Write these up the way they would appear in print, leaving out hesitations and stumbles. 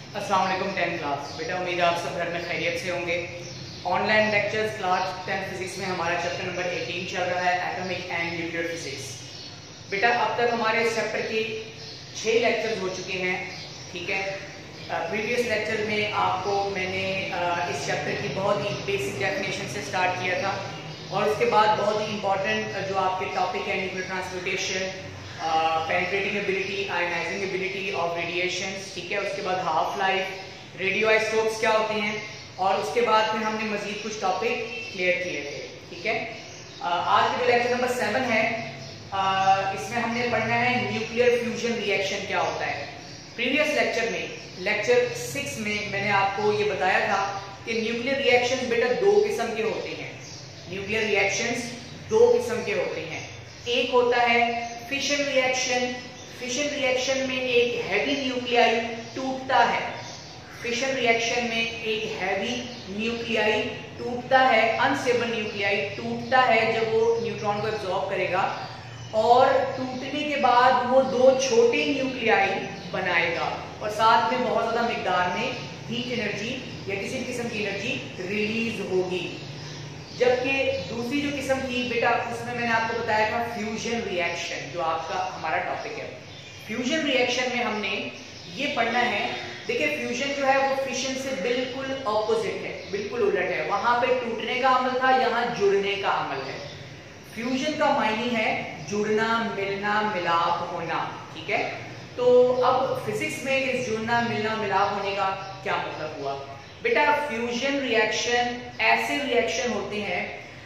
अस्सलाम वालेकुम 10th class. बेटा उम्मीद है आप सब घर में खैरियत से होंगे। ऑनलाइन लेक्चर्स क्लास 10 फिजिक्स में हमारा चैप्टर नंबर 18 चल रहा है, एटॉमिक एंड न्यूक्लियर फिजिक्स। बेटा अब तक हमारे इस चैप्टर के 6 लेक्चर्स हो चुके हैं, ठीक है। प्रीवियस लेक्चर में आपको मैंने इस चैप्टर की बहुत ही बेसिक डेफिनेशन से स्टार्ट किया था और उसके बाद बहुत ही इंपॉर्टेंट जो आपके टॉपिक है nuclear transportation, penetrating ability, ionising ability of radiations, ठीक है। उसके बाद हाफ लाइफ, रेडियोआइसोटोप्स क्या होते हैं, और उसके बाद फिर हमने मजीद कुछ टॉपिक क्लियर किए थे, ठीक है। आज के जो लेक्चर नंबर 7 है, इसमें हमने पढ़ना है न्यूक्लियर फ्यूजन रिएक्शन क्या होता है। प्रीवियस लेक्चर में लेक्चर 6 में मैंने आपको ये बताया था कि न्यूक्लियर रिएक्शंस बेटा 2 किस्म के होते हैं। न्यूक्लियर रिएक्शंस 2 किस्म के होते हैं। एक होता है फिशन रिएक्शन। फिशन रिएक्शन में एक हैवी न्यूक्लियाई टूटता है। फिशन रिएक्शन में एक हैवी न्यूक्लियाई टूटता है, अनस्टेबल न्यूक्लियाई टूटता है जब वो न्यूट्रॉन को एब्जॉर्ब करेगा, और टूटने के बाद वो 2 छोटे न्यूक्लियाई बनाएगा और साथ में बहुत ज्यादा मिकदार में हीट एनर्जी या किसी किस्म की एनर्जी रिलीज होगी। जबकि दूसरी जो किस्म थी बेटा, उसमें मैंने आपको बताया था फ्यूजन रिएक्शन, जो आपका हमारा टॉपिक है। फ्यूजन रिएक्शन में हमने ये पढ़ना है, देखिए फ्यूजन जो है वो फिशन से बिल्कुल ऑपोजिट है, बिल्कुल उलट है। वहां पे टूटने का अमल था, यहाँ जुड़ने का अमल है। फ्यूजन का मायने है जुड़ना, मिलना, मिलाप होना, ठीक है। तो अब फिजिक्स में इस जुड़ना, मिलना, मिलाप होने का क्या मतलब हुआ बेटा? फ्यूजन रिएक्शन ऐसे रिएक्शन होते हैं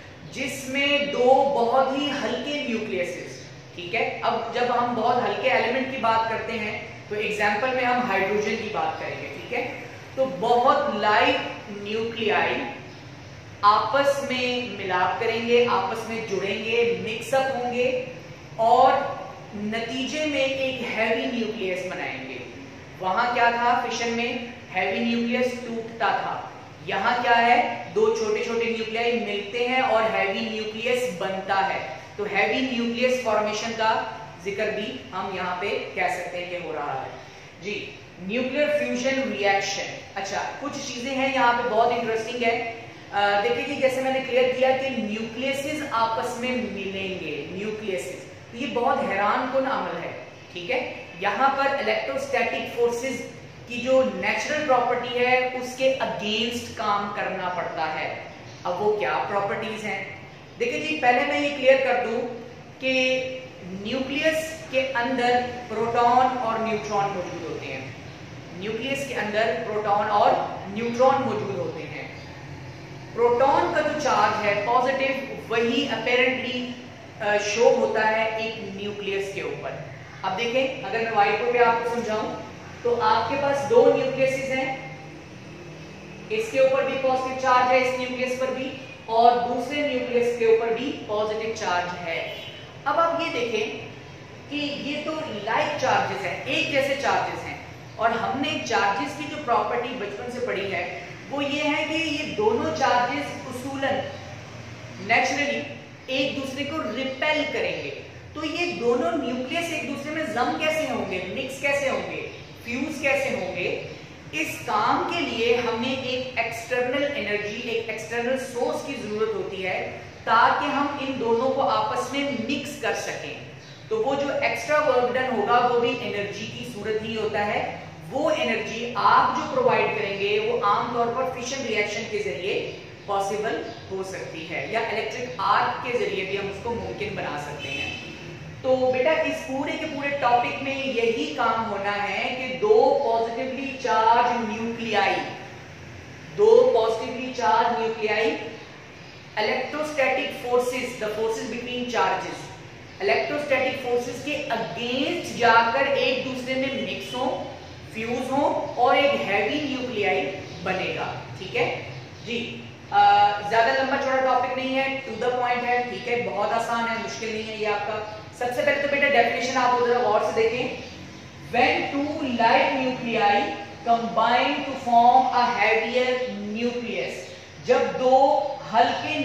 जिसमें 2 बहुत ही हल्के न्यूक्लियसेस, ठीक है। अब जब हम बहुत हल्के एलिमेंट की बात करते हैं तो एग्जांपल में हम हाइड्रोजन की बात करेंगे, ठीक है। तो बहुत लाइट न्यूक्लियाई आपस में मिलाप करेंगे, आपस में जुड़ेंगे, मिक्सअप होंगे और नतीजे में एक हैवी न्यूक्लियस बनाएंगे। वहां क्या था फिशन में? हैवी न्यूक्लियस टूटता था। यहाँ क्या है? 2 छोटे छोटे न्यूक्लियाई मिलते हैं और हैवी न्यूक्लियस बनता है। तो हैवी न्यूक्लियस फॉर्मेशन का जिक्र भी हम यहाँ पे कह सकते हैं कि हो रहा है जी। न्यूक्लियर फ्यूजन रिएक्शन, अच्छा कुछ चीजें हैं यहाँ पे बहुत इंटरेस्टिंग है। देखिए कि जैसे मैंने क्लियर किया कि न्यूक्लियसेस आपस में मिलेंगे, न्यूक्लियसेस, तो ये बहुत हैरान कुन अमल है, ठीक है। यहाँ पर इलेक्ट्रोस्टैटिक फोर्सेस की जो नेचुरल प्रॉपर्टी है उसके अगेंस्ट काम करना पड़ता है। अब वो क्या प्रॉपर्टीज हैं? देखिए जी, पहले मैं ये क्लियर कर दूं कि न्यूक्लियस के अंदर प्रोटॉन और न्यूट्रॉन मौजूद होते हैं। न्यूक्लियस के अंदर प्रोटॉन और न्यूट्रॉन मौजूद होते हैं। प्रोटॉन का जो चार्ज है पॉजिटिव, वही अपेरेंटली शो होता है एक न्यूक्लियस के ऊपर। अब देखें, अगर मैं व्हाइट बोर्ड पे आपको समझाऊं तो आपके पास 2 न्यूक्लियसेस हैं, इसके ऊपर भी पॉजिटिव चार्ज है, इस न्यूक्लियस पर भी, और दूसरे न्यूक्लियस के ऊपर भी पॉजिटिव चार्ज है। अब आप ये देखें कि ये तो लाइक चार्जेस हैं, एक जैसे चार्जेस हैं, और हमने चार्जेस की जो प्रॉपर्टी बचपन से पढ़ी है वो ये है कि ये दोनों चार्जेस उसूलन नेचुरली एक दूसरे को रिपेल करेंगे। तो ये दोनों न्यूक्लियस एक दूसरे में जम कैसे होंगे, मिक्स कैसे होंगे, फ्यूज कैसे होंगे? इस काम के लिए हमें एक एक्सटर्नल एनर्जी, एक एक्सटर्नल सोर्स की जरूरत होती है ताकि हम इन दोनों को आपस में मिक्स कर सकें। तो वो जो एक्स्ट्रा वर्क डन होगा वो भी एनर्जी की सूरत ही होता है। वो एनर्जी आप जो प्रोवाइड करेंगे वो आमतौर पर फिशन रिएक्शन के जरिए पॉसिबल हो सकती है, या इलेक्ट्रिक आर्क के जरिए भी हम उसको मुमकिन बना सकते हैं। तो बेटा इस पूरे के पूरे टॉपिक में यही काम होना है कि 2 positively charge nuclei, 2 positively charge nuclei electrostatic forces, the forces between charges, electrostatic forces के अगेंस्ट जाकर एक दूसरे में मिक्स हो, फ्यूज हो और एक हैवी न्यूक्लियाई बनेगा, ठीक है जी। ज्यादा लंबा चौड़ा टॉपिक नहीं है, टू द पॉइंट है, ठीक है, बहुत आसान है, मुश्किल नहीं है ये आपका। सबसे पहले तो बेटा डेफिनेशन आप उधर गौर से देखें। When 2 light nuclei combine to form a heavier nucleus, जब 2 हल्के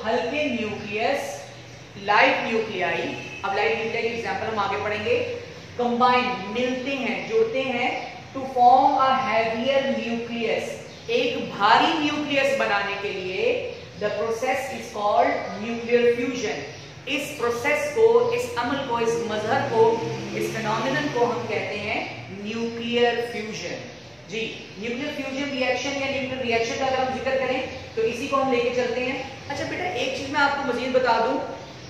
न्यूक्लियस लाइट न्यूक्लियाई, अब लाइट न्यूक्लियाई की एग्जांपल हम आगे पढ़ेंगे, कंबाइन, मिलते हैं, जुड़ते हैं, to form a heavier nucleus, एक भारी न्यूक्लियस बनाने के लिए the process is called nuclear fusion. इस प्रोसेस को, इस अमल को, इस मजहर को, इस फिनोमिनन को हम कहते हैं न्यूक्लियर फ्यूजन। जी, न्यूक्लियर फ्यूजन रिएक्शन या न्यूक्लियर रिएक्शन का अगर हम जिक्र करें तो इसी को हम लेके चलते हैं। अच्छा बेटा, एक चीज मैं आपको मजीद बता दूं,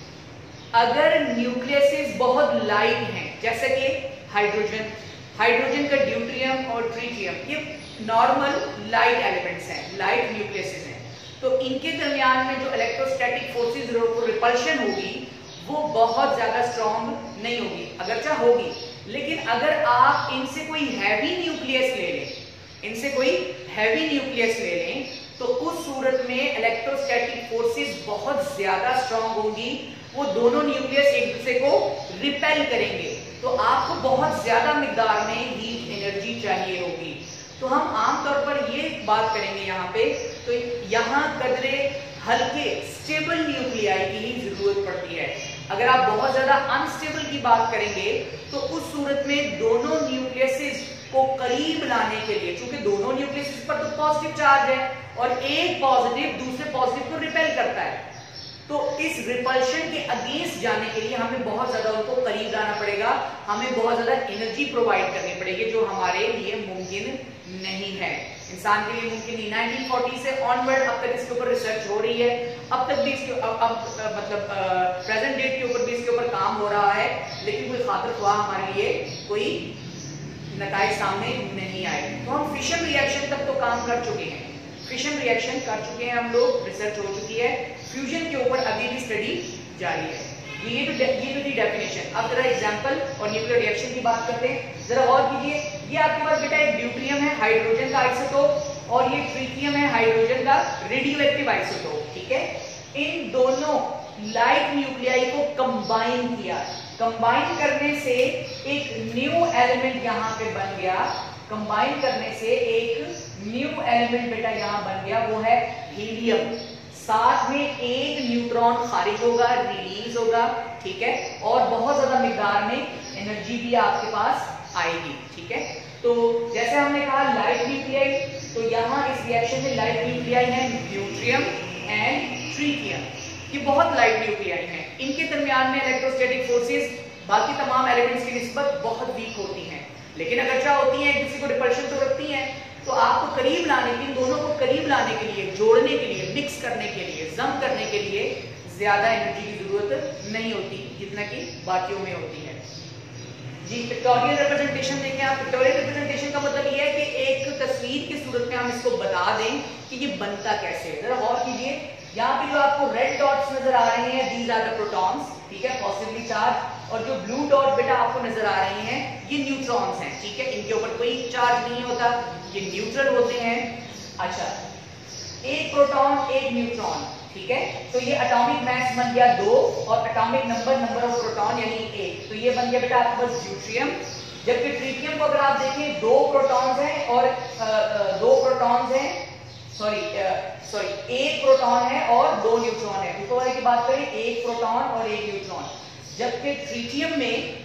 अगर न्यूक्लियसेस बहुत लाइट हैं, जैसे कि हाइड्रोजन, हाइड्रोजन का ड्यूट्रियम और ट्रिटियम, ये नॉर्मल लाइट एलिमेंट्स हैं, लाइट न्यूक्लियसेस हैं, तो इनके दरमियान में जो इलेक्ट्रोस्टैटिक फोर्सेस रिपल्शन होगी वो बहुत ज्यादा स्ट्रॉन्ग नहीं होगी, अगरचा होगी, लेकिन अगर आप इनसे कोई हैवी न्यूक्लियस ले लें, इनसे कोई हैवी न्यूक्लियस ले लें, तो उस सूरत में इलेक्ट्रोस्टैटिक फोर्सेस बहुत ज्यादा स्ट्रॉन्ग होंगी, वो दोनों न्यूक्लियस एक दूसरे को रिपेल करेंगे, तो आपको बहुत ज्यादा मिकदार में हीट एनर्जी चाहिए होगी। तो हम आमतौर पर ये बात करेंगे यहाँ पे, तो यहाँ कदरे हल्के स्टेबल न्यूक्लियाई की ही जरूरत पड़ती है। अगर आप बहुत ज्यादा अनस्टेबल की बात करेंगे तो उस सूरत में दोनों न्यूक्लियसेस को करीब लाने के लिए, क्योंकि दोनों न्यूक्लियसेस पर तो पॉजिटिव चार्ज है और एक पॉजिटिव दूसरे पॉजिटिव को रिपेल करता है, तो इस रिपल्शन के अगेंस्ट जाने के लिए हमें बहुत ज्यादा उनको करीब लाना पड़ेगा, हमें बहुत ज्यादा एनर्जी प्रोवाइड करनी पड़ेगी, जो हमारे लिए मुमकिन नहीं है, इंसान के लिए मुमकिन नहीं। 1940 से ऑनवर्ड अब तक इसके ऊपर रिसर्च हो रही है, अब तक भी इसके मतलब प्रेजेंट डेट के ऊपर भी इसके ऊपर काम हो रहा है, लेकिन कोई खातिर ख्वाह हमारे लिए कोई नताइज सामने नहीं आए। तो हम फिशन रिएक्शन तक तो काम कर चुके हैं, फिशन रिएक्शन कर चुके हैं हम लोग, रिसर्च हो चुकी है, फ्यूजन के ऊपर अभी भी स्टडी जारी है। ये तो थी डेफिनेशन। अब जरा एग्जांपल और न्यूक्लियर रिएक्शन की बात करते हैं, जरा गौर कीजिए। ये आपके पास बेटा एक ड्यूट्रियम है, हाइड्रोजन का आइसोटोप, और ये ट्रिटियम है, हाइड्रोजन का रेडियोएक्टिव आइसोटोप, ठीक है। इन दोनों लाइट न्यूक्लियाई को कंबाइन किया, कंबाइन करने से एक न्यू एलिमेंट यहाँ पे बन गया, कंबाइन करने से एक न्यू एलिमेंट बेटा यहाँ बन गया, वो है हीलियम। साथ में एक न्यूट्रॉन खारिज होगा, रिलीज होगा, ठीक है, और बहुत ज्यादा मिकदार में एनर्जी भी आपके पास आएगी, ठीक है। तो जैसे हमने कहा लाइट न्यूक्लियाई, तो यहाँ इस रिएक्शन में लाइट न्यूक्लियाई है ड्यूट्रियम एंड ट्रिटियम, ये बहुत लाइट न्यूक्लियाई हैं, इनके दरमियान में इलेक्ट्रोस्टैटिक फोर्सेस बाकी तमाम एलिमेंट्स की निस्बत बहुत वीक होती हैं, लेकिन अगर क्या होती हैं, एक दूसरे को रिपल्शन तो रखती हैं, तो आपको करीब लाने के लिए, दोनों को करीब लाने के लिए, जोड़ने के लिए, मिक्स करने के लिए, जम करने के लिए ज्यादा एनर्जी की जरूरत नहीं होती जितना कि बाकियों में होती है। जी, पिक्टोरियल रिप्रेजेंटेशन देखें आप। पिक्टोरियल रिप्रेजेंटेशन का मतलब ये है कि एक तस्वीर की सूरत में हम इसको बता दें कि ये बनता कैसे है। जरा गौर कीजिए, यहाँ पे जो आपको रेड डॉट्स नजर आ रहे हैं, दीज आर द प्रोटॉन्स, ठीक है, पॉसिबली चार्ज, और जो ब्लू डॉट बेटा आपको नजर आ रही हैं, ये न्यूट्रॉन्स हैं, ठीक है, इनके ऊपर कोई चार्ज नहीं होता, ये न्यूट्रल होते हैं। अच्छा, एक प्रोटॉन एक न्यूट्रॉन, ठीक है, तो ये एटॉमिक मास बन गया 2 और एटॉमिक नंबर ऑफ प्रोटॉन यानी 1, तो ये बन गया बेटा आपके पास ड्यूट्रियम। जबकि ट्रिटियम को अगर आप देखें 2 प्रोटॉन्स हैं और 2 प्रोटॉन्स हैं, सॉरी 1 प्रोटॉन है और 2 न्यूट्रॉन है। ऊपर वाले की बात करें, 1 प्रोटॉन और 1 न्यूट्रॉन, जबकि ट्रिटियम में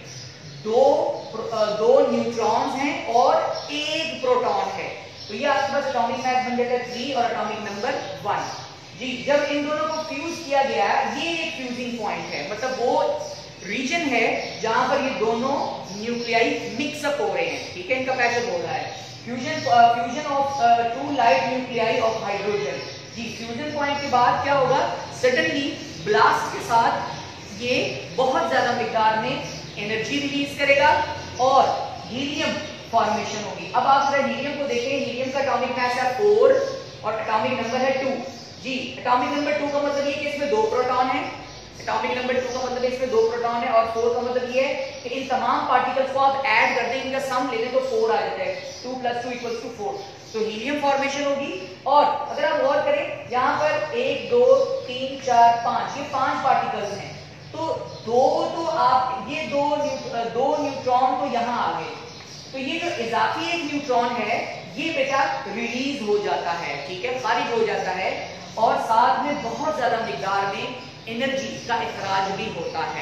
2 न्यूट्रॉन्स हैं और 1 प्रोटॉन है, तो ये आपके पास एटॉमिक मास बन जाता है 3 और एटॉमिक नंबर 1। जी, जब इन दोनों को फ्यूज किया गया, ये एक फ्यूजिंग पॉइंट है, मतलब वो रीजन है जहां पर ये दोनों न्यूक्लियाई मिक्सअप हो रहे हैं, ठीक है, इनका पैचअप हो रहा है। Fusion of 2 light nuclei of hydrogen. जी, फ्यूजन पॉइंट के बाद क्या होगा, सडनली ब्लास्ट के साथ ये बहुत ज्यादा मिकदार में एनर्जी रिलीज करेगा और हीलियम फॉर्मेशन होगी। अब आप जरा हीलियम को देखें, हीलियम का एटॉमिक मास है 4 और एटॉमिक नंबर है 2। जी, एटॉमिक नंबर 2 का मतलब ये कि इसमें 2 प्रोटॉन है, एटॉमिक नंबर 2 का मतलब इसमें 2 प्रोटॉन है, और 4 का मतलब ये है कि इन तमाम पार्टिकल्स को आप ऐड कर दें, इनका सम ले लें तो 4 आ जाता है, 2 + 2 = 4, तो हीलियम फॉर्मेशन होगी। और अगर आप गौर करें, यहाँ पर 1 2 3 4 5, ये 5 पार्टिकल्स हैं, तो 2 तो आप ये 2 न्यूट्रॉन तो यहाँ आ गए, तो ये जो इजाफी एक न्यूट्रॉन है ये बेटा रिलीज हो जाता है, ठीक है, खारिज हो जाता है, और साथ में बहुत ज्यादा मिकदार में एनर्जी का इखराज भी होता है।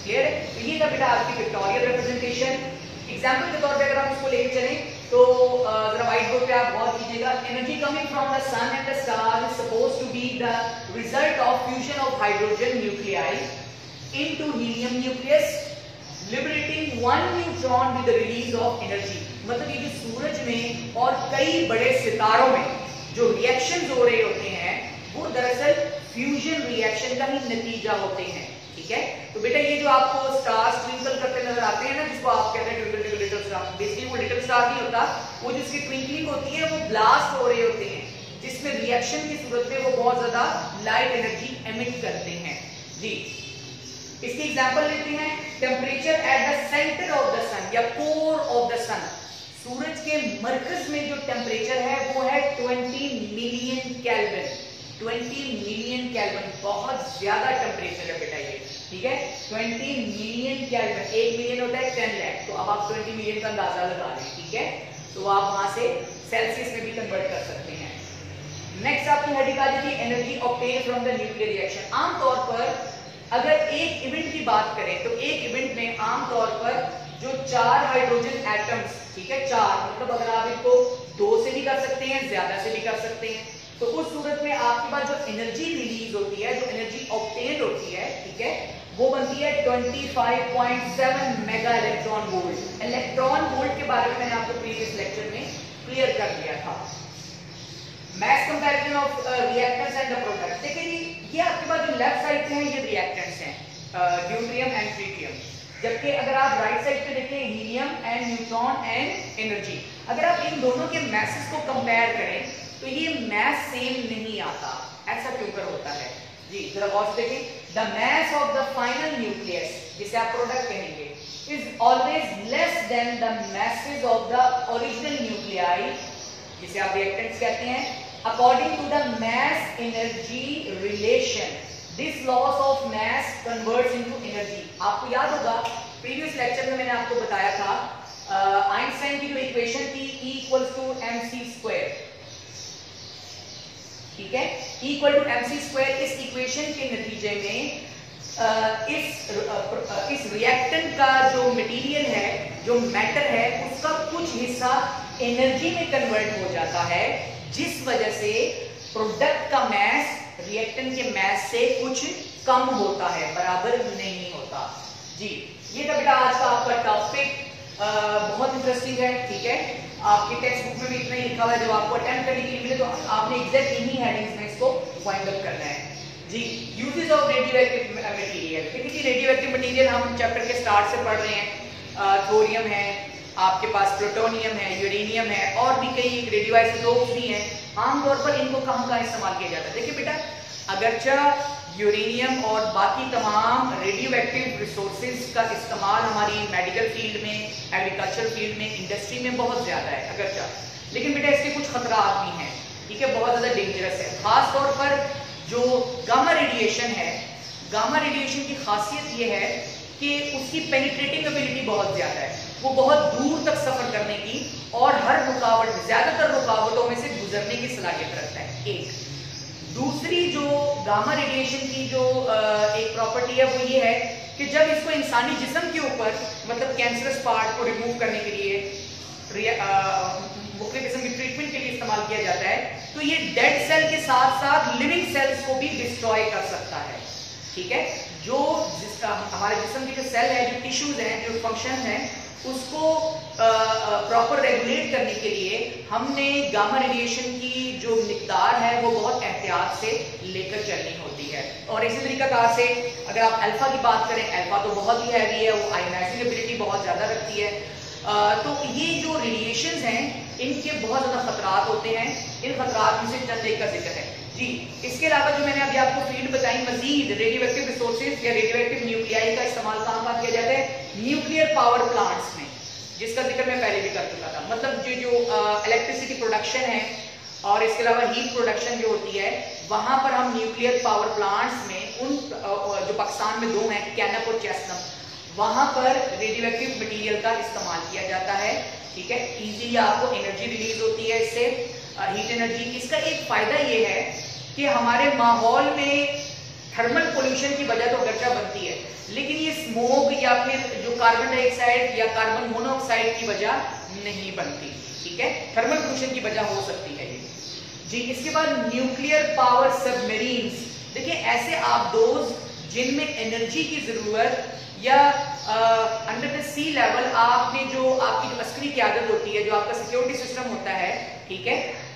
क्लियर है? तो ये था बेटा आपकी पिक्टोरियल रिप्रेजेंटेशन। एग्जाम्पल के तौर पे अगर आप इसको लेके चलें तो जरा व्हाइट बोर्ड पे आप गौर कीजिएगा। Energy coming from the sun and the star is supposed to be the result of fusion of hydrogen nuclei into helium nucleus liberating one neutron with the release of energy. मतलब ये जो सूरज में और कई बड़े सितारों में जो रिएक्शंस हो रहे होते हैं वो दरअसल फ्यूजन रिएक्शन का ही नतीजा होते हैं। ठीक है, तो बेटा ये जो आपको स्टार्स ट्विंकल करते नजर आते हैं ना, जिसको आप कहते हैं twinkle twinkle little star, basically वो लिटिल स्टार नहीं होता, वो जिसकी ट्विंकलिंग होती है वो ब्लास्ट हो रहे होते हैं, जिसमें रिएक्शन की सूरत में वो बहुत ज्यादा लाइट एनर्जी एमिट करते हैं। जी, इसकी एग्जांपल लेते हैं। Temperature at the centre of the sun या कोर ऑफ द सन, सूरज के मरकज में जो टेम्परेचर है वो है 20 मिलियन केल्विन। 20 मिलियन केल्विन बहुत ज्यादा टेम्परेचर है बेटा ये। ठीक है, 20 मिलियन केल्विन, 1 मिलियन होता है 10 लाख, तो अब आप 20 मिलियन का अंदाजा लगा लें। ठीक है, तो आप वहां से सेल्सियस में भी कन्वर्ट कर सकते हैं। नेक्स्ट आपकी हेडिंग आ जाती है energy obtain from the nuclear reaction. आमतौर पर अगर एक इवेंट की बात करें तो एक इवेंट में आमतौर पर जो 4 हाइड्रोजन एटम्स, ठीक है 4, मतलब अगर आप इसको 2 से भी कर सकते हैं, ज्यादा से भी कर सकते हैं, तो उस सूरत में आपके पास जो एनर्जी रिलीज होती है, जो एनर्जी ऑब्टेन होती है, ठीक है, वो बनती है 25.7 mega electron volt. Electron volt के बारे में मैंने आपको प्रीवियस लेक्चर में क्लियर कर दिया था। Mass comparison of reactants and the product. देखिए ये आपके पास जो लेफ्ट साइड पे है ये रिएक्टेंट्स हैं, ड्यूटेरियम एंड ट्रिटियम, जबकि अगर आप राइट साइड पे देखें helium and neutron and energy. अगर आप इन दोनों के मैसेस को कंपेयर करें तो ये मैस सेम नहीं आता। ऐसा क्यों कर होता है जी, जरा गौर से देखिए। The mass of the final nucleus, जिसे आप प्रोडक्ट कहेंगे, is always less than the masses of the original nuclei, जिसे आप रिएक्टेंट्स कहते हैं, according to the mass energy relation. This loss of mass converts into energy. आपको याद होगा प्रीवियस लेक्चर में मैंने आपको बताया था आइंस्टाइन की जो इक्वेशन थी E = mc², ठीक है, E = mc²। इस इक्वेशन के नतीजे में इस रिएक्टेंट का जो मटेरियल है, जो मैटर है, उसका कुछ हिस्सा एनर्जी में कन्वर्ट हो जाता है, जिस वजह से प्रोडक्ट का मैस रिएक्टेंट के मैस से कुछ कम होता है, बराबर नहीं होता। जी, ये था बेटा आज का आपका टॉपिक, बहुत इंटरेस्टिंग है। ठीक है, आपके टेक्स्ट बुक में भी इतना ही लिखा हुआ है, जब आपको अटेम्प्ट करने के लिए मिले तो आपने एग्जैक्ट इन्हीं हेडिंग्स में इसको वाइंड अप करना है। जी, यूजेस ऑफ रेडियोएक्टिव मटेरियल। देखिए रेडियोएक्टिव मटेरियल हम चैप्टर के स्टार्ट से पढ़ रहे हैं। थोरियम है, आपके पास प्लूटोनियम है, यूरेनियम है, और भी कई रेडियोआइसोटोप्स भी हैं। आमतौर पर इनको कहाँ इस्तेमाल किया जाता है? देखिए बेटा, अगरचा यूरेनियम और बाकी तमाम रेडियोएक्टिव रिसोर्सेज का इस्तेमाल हमारी मेडिकल फील्ड में, एग्रीकल्चर फील्ड में, इंडस्ट्री में बहुत ज्यादा है अगरचा, लेकिन बेटा इसके कुछ खतरात भी हैं। ठीक है, बहुत ज्यादा डेंजरस है। खास तौर पर जो गामा रेडिएशन है, गामा रेडिएशन की खासियत ये है कि उसकी पेनिट्रेटिंग एबिलिटी बहुत ज्यादा है, वो बहुत दूर तक सफर करने की और हर रुकावट, ज्यादातर रुकावटों में से गुजरने की सलाहियत रखता है। एक दूसरी जो गामा रेडिएशन की जो एक प्रॉपर्टी है वो ये है कि जब इसको इंसानी जिस्म के ऊपर, मतलब कैंसरस पार्ट को रिमूव करने के लिए, मुख्तलिफ किस्म की ट्रीटमेंट के लिए इस्तेमाल किया जाता है, तो ये डेड सेल के साथ साथ लिविंग सेल्स को भी डिस्ट्रॉय कर सकता है। ठीक है, जो जिसका हमारे जिस्म की जो सेल है, जो टिश्यूज हैं, जो फंक्शन हैं, उसको प्रॉपर रेगुलेट करने के लिए हमने गामा रेडिएशन की जो मिकदार है वो बहुत एहतियात से लेकर चलनी होती है। और इसी तरीका से अगर आप अल्फा की बात करें, अल्फा तो बहुत ही हैवी है, वो आयोनाइजिंग एबिलिटी बहुत ज्यादा रखती है। तो ये जो रेडिएशंस हैं इनके बहुत ज्यादा खतरात होते हैं। इन खतरात में से चंद एक का जिक्र है जी। इसके अलावा जो मैंने अभी आपको फील्ड बताई, मजीद रेडियोएक्टिव रिसोर्सेज या रेडियोएक्टिव न्यूक्लियाई का इस्तेमाल कहाँ किया जाता है? न्यूक्लियर पावर प्लांट्स में, जिसका जिक्र मैं पहले भी कर चुका था। मतलब जो इलेक्ट्रिसिटी प्रोडक्शन है और इसके अलावा हीट प्रोडक्शन जो होती है, वहां पर हम न्यूक्लियर पावर प्लांट्स में उन जो पाकिस्तान में 2 हैं, कैनप और चेस्टनम, वहां पर रेडियोएक्टिव मटेरियल का इस्तेमाल किया जाता है। ठीक है, इजीली आपको एनर्जी रिलीज होती है इससे, हीट एनर्जी। इसका एक फायदा ये है कि हमारे माहौल में थर्मल पोल्यूशन की वजह तो अगरचा बनती है, लेकिन ये स्मोक या फिर जो कार्बन डाइऑक्साइड या कार्बन मोनोऑक्साइड की वजह नहीं बनती, ठीक है। थर्मल पोल्यूशन की वजह हो सकती है ये जी। इसके बाद न्यूक्लियर पावर सबमरीन्स, देखिए ऐसे आबदोज जिनमें एनर्जी की जरूरत या अंडर द सी लेवल आपने जो आपकी जो अस्करी क़यादत होती है, जो आपका सिक्योरिटी सिस्टम होता है, ठीक है,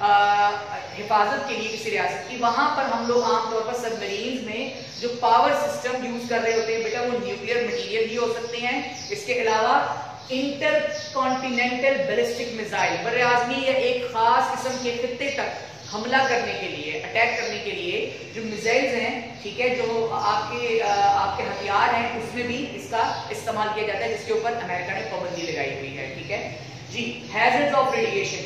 हिफाजत के लिए किसी रियासत की, वहां पर हम लोग आमतौर पर सबमरीन्स में जो पावर सिस्टम यूज कर रहे होते हैं बेटा वो न्यूक्लियर मटीरियल भी हो सकते हैं। इसके अलावा इंटर कॉन्टिनेंटल बैलिस्टिक मिसाइल, बर्रे आज़मी या एक खास किस्म के खित्ते तक हमला करने के लिए, अटैक करने के लिए जो मिसाइल्स हैं, ठीक है, जो आपके हथियार हैं, उसमें भी इसका इस्तेमाल किया जाता है, जिसके ऊपर अमेरिका ने पाबंदी लगाई हुई है, ठीक है जी। हैजर्ड्स ऑफ रेडिएशन,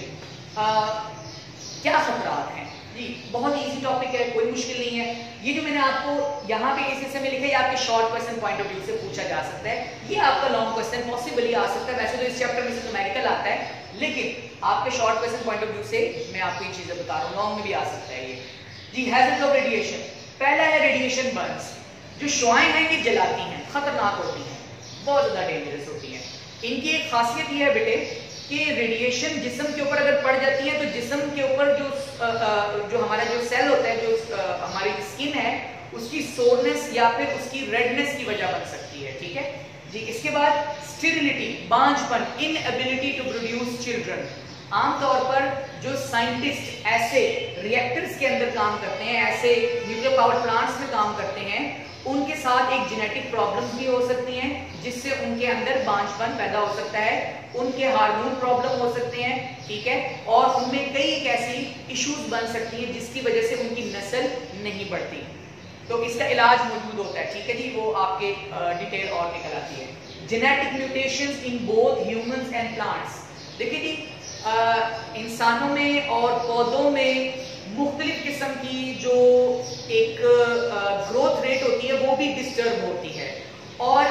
क्या खतरात हैं जी, बहुत इजी टॉपिक है, कोई मुश्किल नहीं है। ये जो मैंने आपको यहाँ पे इस हिस्से में लिखा है, ये आपके short question point of view से पूछा जा सकता है, ये आपका लॉन्ग क्वेश्चन पॉसिबली आ सकता है। वैसे तो इस चैप्टर में से न्यूमेरिकल आता है, लेकिन आपके short question point of view से मैं आपको ये चीजें बता रहा हूँ, लॉन्ग में भी आ सकता है ये जी। हैजर्ड्स ऑफ रेडिएशन, पहला है रेडिएशन बर्न्स। जो शुआएं हैं ये जलाती हैं, खतरनाक होती हैं, बहुत ज्यादा डेंजरस होती हैं। इनकी एक खासियत ये है बेटे कि रेडिएशन जिस्म के ऊपर अगर पड़ जाती है तो जिस्म के ऊपर जो हमारा जो सेल होता है, जो हमारी स्किन है, उसकी सोरनेस या फिर उसकी रेडनेस की वजह बन सकती है, ठीक है जी। इसके बाद स्टेरिलिटी, बांझपन, इनएबिलिटी टू प्रोड्यूस चिल्ड्रन। आमतौर पर जो साइंटिस्ट ऐसे रिएक्टर्स के अंदर काम करते हैं, ऐसे न्यूक्लियर पावर प्लांट्स में काम करते हैं, उनके साथ एक जेनेटिक प्रॉब्लम्स भी हो सकती हैं, जिससे उनके अंदर बांझपन पैदा हो सकता है, उनके हार्मोन प्रॉब्लम हो सकते हैं, ठीक है, और उनमें कई एक ऐसी इश्यूज बन सकती हैं जिसकी वजह से उनकी नस्ल नहीं बढ़ती। तो इसका इलाज मौजूद होता है, ठीक है जी, वो आपके डिटेल और निकल आती है। Genetic mutations in both humans and plants, देखिए जी, इंसानों में और पौधों में मुख्तलिफ किस्म की जो एक ग्रोथ रेट होती है वो भी डिस्टर्ब होती है, और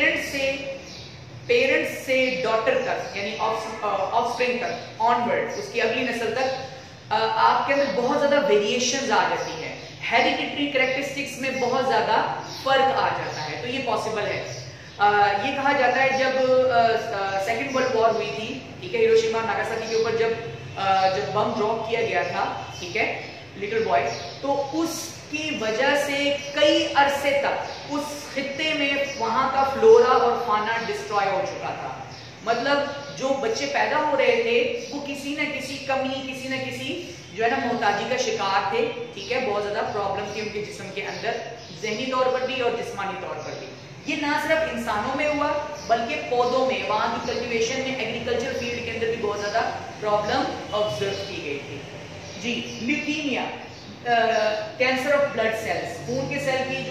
पेरेंट्स से डॉटर तक यानी ऑफस्प्रिंग तक ऑनवर्ड, उसकी अगली नस्ल तक आपके अंदर बहुत ज्यादा वेरिएशंस आ जाती है, हेरिडिटरी कैरेक्टरिस्टिक्स में बहुत ज्यादा फर्क आ जाता है। तो ये पॉसिबल है। ये कहा जाता है जब सेकेंड वर्ल्ड वॉर हुई थी, ठीक है, हिरोशिमा और नागासाकी के ऊपर जब बम ड्रॉप किया गया था, ठीक है, लिटिल बॉय, तो उसकी वजह से कई अरसे तक उस खित्ते में वहां का फ्लोरा और फाना डिस्ट्रॉय हो चुका था। मतलब जो बच्चे पैदा हो रहे थे वो किसी न किसी कमी, किसी न किसी जो है ना मोहताजी का शिकार थे, ठीक है, बहुत ज्यादा प्रॉब्लम थी उनके जिस्म के अंदर, ज़हनी तौर पर भी और जिस्मानी तौर पर भी। ये ना सिर्फ इंसानों में हुआ बल्कि पौधों में, वहां की कल्टीवेशन में, एग्रीकल्चर फील्ड के अंदर भी बहुत ज्यादा प्रॉब्लम ऑब्जर्व की गई थी जी। Leukaemia, cancer of blood cells, खून के सेल की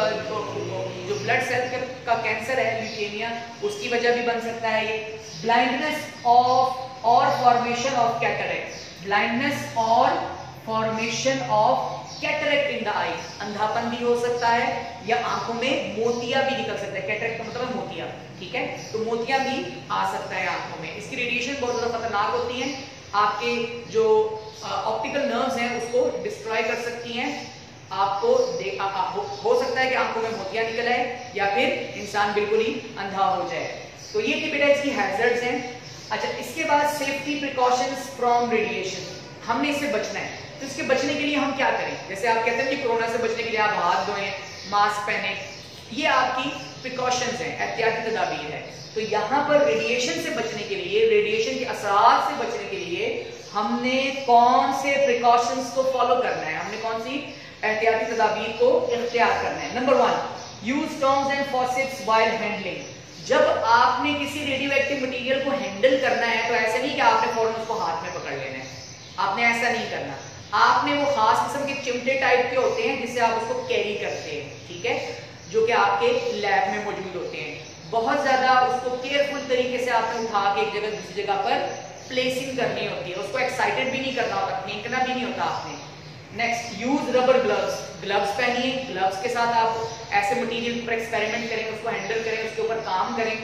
जो ब्लड सेल का कैंसर है, ल्यूकेमिया, उसकी वजह भी बन सकता है ये। ब्लाइंडनेस और फॉर्मेशन ऑफ कैटरेक्ट, ब्लाइंडनेस और formation of cataract in the eye, अंधापन भी हो सकता है, या आंखों में मोतिया भी निकल सकता है। कैटरेक्ट का मतलब मोतिया, ठीक है, तो मोतिया भी आ सकता है आंखों में। इसकी रेडिएशन बहुत ज्यादा खतरनाक होती है, आपके जो ऑप्टिकल नर्व्स हैं उसको डिस्ट्रॉय कर सकती हैं। आपको हो सकता है कि आंखों में मोतिया निकल आए या फिर इंसान बिल्कुल ही अंधा हो जाए। तो ये थी बेटा इसकी हैजर्ड्स हैं। अच्छा, इसके बाद सेफ्टी प्रिकॉशंस फ्रॉम रेडिएशन, हमने इससे बचना है, तो इसके बचने के लिए हम क्या करें? जैसे आप कहते हैं कि कोरोना से बचने के लिए आप हाथ धोएं, मास्क पहने, ये आपकी प्रिकॉशंस हैं, एहतियाती तदाबीर है। तो यहाँ पर रेडिएशन से बचने के लिए, रेडिएशन के असरार से बचने के लिए हमने कौन से प्रिकॉशंस को फॉलो करना है, हमने कौन सी एहतियाती तदाबीर को इख्तियार करना है? Number 1, use terms and forceps while handling. जब आपने किसी रेडियो एक्टिव मटीरियल को हैंडल करना है तो ऐसा नहीं कि आपने फौरन उसको हाथ में पकड़ लेना है, आपने ऐसा नहीं करना। आपने वो खास किस्म के चिमटे टाइप के होते हैं जिससे आप उसको कैरी करते हैं, ठीक है, जो कि आपके लैब में मौजूद होते हैं। बहुत ज्यादा उसको केयरफुल तरीके से आपने उठा के एक जगह दूसरी जगह पर प्लेसिंग करनी होती है, उसको एक्साइटेड भी नहीं करना होता, फेंकना भी नहीं होता आपने। Next, use rubber gloves, gloves पहनिए, ग्लव्स के साथ आप ऐसे मटेरियल पर एक्सपेरिमेंट करें, उसको हैंडल करें, उसके ऊपर काम करें।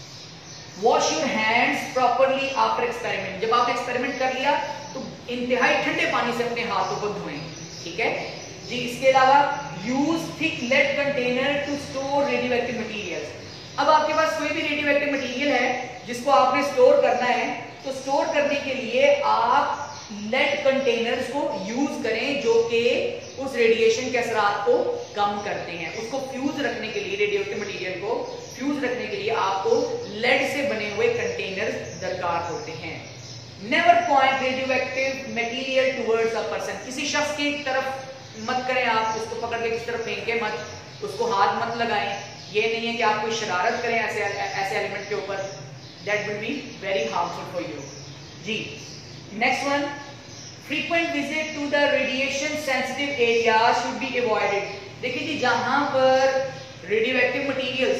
Wash your hands properly after experiment, जब आपने एक्सपेरिमेंट कर लिया तो इंतहाई ठंडे पानी से अपने हाथों को धोएं, ठीक है जी। इसके अलावा use thick lead container to store radioactive materials. अब आपके पास कोई भी रेडियोएक्टिव मटेरियल है जिसको आपने स्टोर करना है, तो स्टोर करने के लिए आप लेड कंटेनर्स को यूज करें जो कि उस रेडिएशन के असरात को कम करते हैं। उसको फ्यूज रखने के लिए, रेडियोएक्टिव मटेरियल को फ्यूज रखने के लिए आपको लेड से बने हुए कंटेनर्स दरकार होते हैं। Never point radioactive material towards a person. किसी शख्स की तरफ मत करें आप, उसको पकड़ के किसी तरफ फेंके मत, उसको हाथ मत लगाएं। ये नहीं है कि आप कोई शरारत करें ऐसे एलिमेंट के ऊपर, that will be very harmful for you. जी next one, frequent visit to the radiation sensitive area should be avoided. देखिए जी, जहां पर रेडियोएक्टिव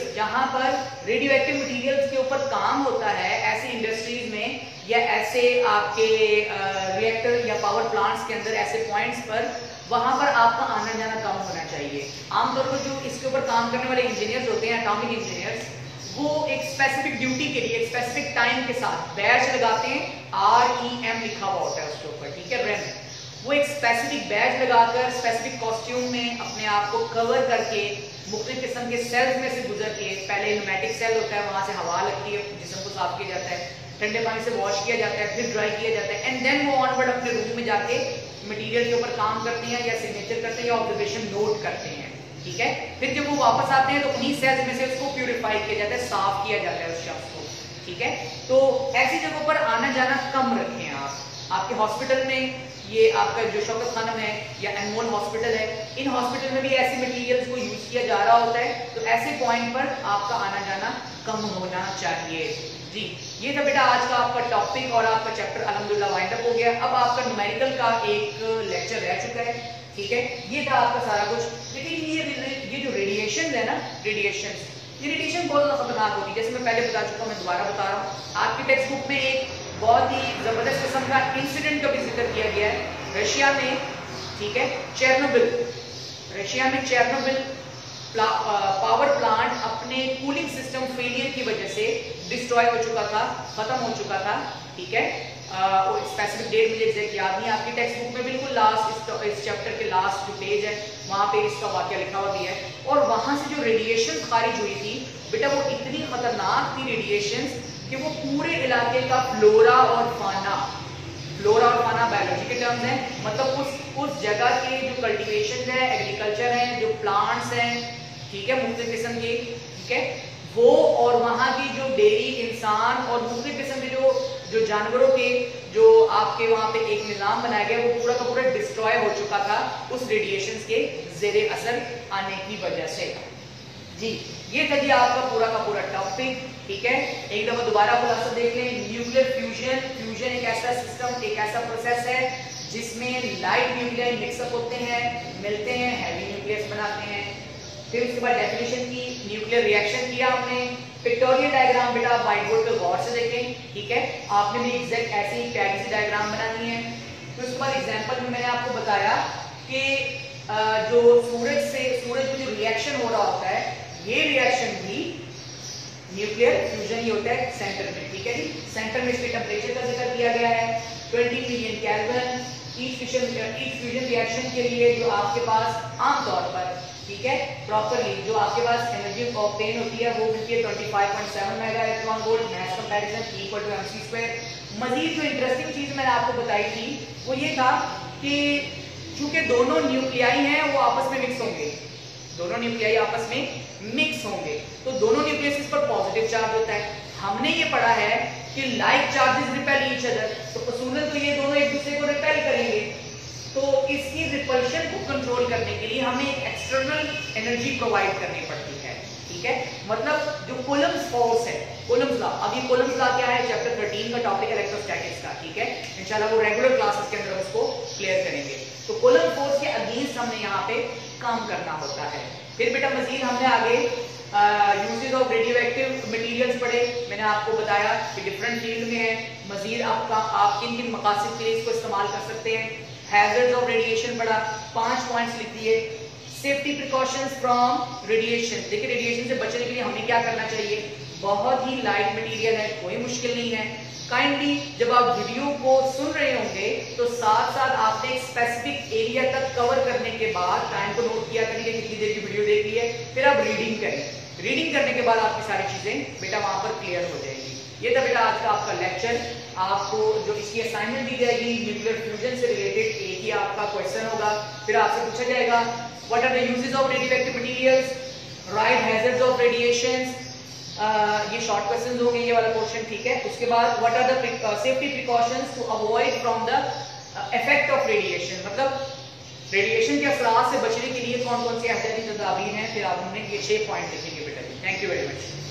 मटेरियल्स के ऊपर काम होता है ऐसे इंडस्ट्रीज में या ऐसे आपके रिएक्टर या पावर प्लांट्स के अंदर, ऐसे पॉइंट्स पर, वहां पर आपका आना जाना कम होना चाहिए। आमतौर पर जो इसके ऊपर काम करने वाले इंजीनियर्स होते हैं, एटॉमिक इंजीनियर्स, वो एक स्पेसिफिक ड्यूटी के लिए एक स्पेसिफिक टाइम के साथ बैच लगाते हैं, REM लिखा हुआ होता है उसके ऊपर, ठीक है, REM। वो एक स्पेसिफिक बैच लगाकर स्पेसिफिक कॉस्ट्यूम में अपने आप को कवर करके मुख्तलिफ किस्म के सेल्स में से गुजर के, पहले न्यूमेटिक सेल होता है, वहां से हवा लगती है, जिस्म को साफ किया जाता है, ठंडे पानी से वॉश किया जाता है, फिर ड्राई किया जाता है, एंड देन वो ऑनवर्ड अपने रूम में जाके मटेरियल के ऊपर काम करते हैं या सिग्नेचर करते हैं या ऑब्जर्वेशन नोट करते हैं, ठीक है। फिर जब वो वापस आते हैं तो उन्हीं सेल्स में से उसको प्यूरिफाई किया जाता है, साफ किया जाता है उस शख्स को, ठीक है। तो ऐसी जगहों पर आना जाना कम रखें आप। आपके हॉस्पिटल में, ये आपका जो शौकत खानम है या अनमोल हॉस्पिटल है, इन हॉस्पिटल में भी ऐसे मटेरियल्स को यूज किया जा रहा होता है, तो ऐसे पॉइंट पर आपका आना जाना कम होना चाहिए। जी, ये था बेटा आज का आपका टॉपिक और आपका चैप्टर अल्हम्दुलिल्लाह वाइंड अप हो गया। अब आपका न्यूमेरिकल का एक लेक्चर रह चुका है, ठीक है। ये था आपका सारा कुछ। लेकिन ये जो रेडिएशन है ना, ये रेडिएशन बहुत ज़्यादा खतरनाक होती है, जैसे मैं पहले बता चुका हूँ, मैं दोबारा बता रहा हूँ। आपकी टेक्स्ट बुक में एक बहुत ही जबरदस्त किस्म का इंसिडेंट का भी जिक्र किया गया है रशिया में, ठीक है, चेरनोबिल पावर प्लांट अपने कूलिंग सिस्टम फेलियर की वजह से डिस्ट्रॉय हो चुका था, खत्म हो चुका था, ठीक है। स्पेसिफिक डेट मुझे एग्जैक्ट याद नहीं, आपकी टेक्स्ट बुक में बिल्कुल लास्ट इस चैप्टर के लास्ट जो पेज है वहां पे इसका वाकया लिखा हुआ भी है। और वहां से जो रेडिएशन खारिज हुई थी बेटा, वो इतनी खतरनाक थी रेडिएशन कि वो पूरे इलाके का फ्लोरा और फाना बायोलॉजी के टर्म्स हैं, मतलब उस जगह के जो कल्टीवेशन है, एग्रीकल्चर है, जो प्लांट्स हैं, ठीक है, मुख्तलिफ किस्म के, ठीक है, वो, और वहां की जो डेयरी, इंसान और मुख्तलिफ किस्म के जो जानवरों के जो आपके वहां पे एक निजाम बनाया गया, वो पूरा का पूरा डिस्ट्रॉय हो चुका था उस रेडिएशन के जेरे असर आने की वजह से। जी, ये था जी आपका पूरा का पूरा टॉपिक, ठीक है। एक दफा दोबारा खुलासा देख लें। न्यूक्लियर फ्यूजन एक ऐसा सिस्टम, एक ऐसा प्रोसेस है जिसमें लाइट न्यूक्लियाई मिक्सअप होते हैं, मिलते हैं, हैवी न्यूक्लियस बनाते हैं। फिर उसके बाद डेफिनेशन की, न्यूक्लियर रिएक्शन किया हमने, पिक्टोरियल डायग्राम बेटा आप व्हाइट बोर्ड पे गौर से देखें, ठीक है, आपने भी एग्जैक्ट ऐसे ही प्यारी सी डायग्राम बनानी है। फिर उसके बाद एग्जांपल में मैंने आपको बताया कि जो सूरज में जो रिएक्शन हो रहा होता है, ये रिएक्शन भी न्यूक्लियर फ्यूजन ही होता है सेंटर में, ठीक है जी। सेंटर में इसके टेम्परेचर का जिक्र किया गया है 20 million kelvin. Each fusion reaction के लिए जो आपके पास आमतौर पर, ठीक है, प्रॉपरली जो आपके पास एनर्जी ऑब्टेन होती है वो मिलती है 25.7 mega electron volt, mass comparison equal to mc²। मजीद जो इंटरेस्टिंग चीज मैंने आपको बताई थी वो ये था कि चूंकि दोनों न्यूक्लियाई हैं वो आपस में मिक्स होंगे, तो दोनों न्यूक्लियस पर पॉजिटिव चार्ज होता है। हमने ये पढ़ा है कि like charges repel each other, तो असूलन तो ये दोनों एक दूसरे को रिपेल करेंगे, तो इसकी रिपल्शन को कंट्रोल करने के लिए हमें एक एक्सटर्नल एनर्जी प्रोवाइड करनी पड़ती है, ठीक है। मतलब जो कूलम्स फोर्स है, कूलम्स लॉ, अब ये कूलम्स लॉ क्या है, चैप्टर 13 का टॉपिक इलेक्ट्रोस्टैटिक्स का, ठीक है, इंशाल्लाह वो रेगुलर क्लासेस के अंदर उसको क्लियर करेंगे। तो कूलम फोर्स के अगेंस्ट हमने यहाँ पे काम करना होता है। फिर बेटा मजीद हमने आगे यूजेस ऑफ रेडियोएक्टिव मटेरियल्स पढ़े, मैंने आपको बताया कि डिफरेंट फील्ड में है। मजीद आप किन किन मकासद के लिए इसको इस्तेमाल कर सकते हैं। हैजर्ड्स ऑफ रेडिएशन पढ़ा, 5 पॉइंट्स लिख दिए। सेफ्टी प्रिकॉशंस फ्रॉम रेडिएशन, देखिए रेडिएशन से बचने के लिए हमें क्या करना चाहिए, बहुत ही लाइट मटेरियल है, कोई मुश्किल नहीं है। काइंडली जब आप वीडियो को सुन रहे होंगे तो साथ साथ आपने एक स्पेसिफिक एरिया तक कवर करने के बाद टाइम को नोट किया करें कि कितनी देर की वीडियो देखी है, फिर आप रीडिंग करें। रीडिंग करने के बाद आपकी सारी चीजें बेटा वहां पर क्लियर हो जाएगी। ये था बेटा आज का आपका लेक्चर। आपको जो इसकी असाइनमेंट दी जाएगी न्यूक्लियर फ्यूजन से रिलेटेड एक ही आपका क्वेश्चन होगा। फिर आपसे पूछा जाएगा what are the uses of radioactive materials, right hazards of radiations, ये शॉर्ट क्वेश्चंस हो गए ये वाला क्वेश्चन, ठीक है। उसके बाद what are the safety precautions to avoid from the effect of radiation, मतलब रेडिएशन के असरात से बचने के लिए कौन कौन सी एहतियाती तदाबीर हैं। फिर आप हमने ये 6 पॉइंट देखेंगे बेटा। Thank you very much.